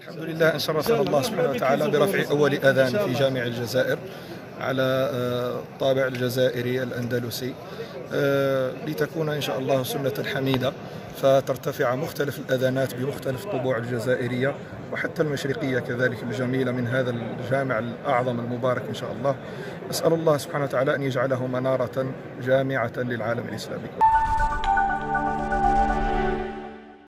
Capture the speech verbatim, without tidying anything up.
الحمد لله أن شرفنا الله سبحانه وتعالى برفع أول أذان في جامع الجزائر على الطابع الجزائري الأندلسي، لتكون إن شاء الله سنة حميدة، فترتفع مختلف الأذانات بمختلف الطبوع الجزائرية وحتى المشرقية كذلك الجميلة من هذا الجامع الأعظم المبارك إن شاء الله. أسأل الله سبحانه وتعالى أن يجعله منارة جامعة للعالم الإسلامي.